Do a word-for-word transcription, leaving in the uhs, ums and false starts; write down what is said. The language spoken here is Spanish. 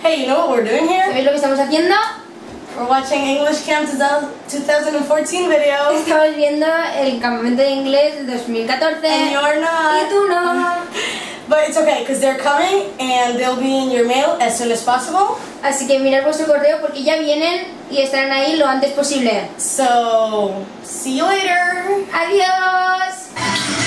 Hey, you know what we're doing here? ¿Sabéis lo que estamos haciendo? We're watching English Camp twenty fourteen videos. Estamos viendo el campamento de inglés del dos mil catorce. And you're not. Y tú no. But it's okay, because they're coming and they'll be in your mail as soon as possible. Así que mirad vuestro correo porque ya vienen y estarán ahí lo antes posible. So, see you later. Adiós.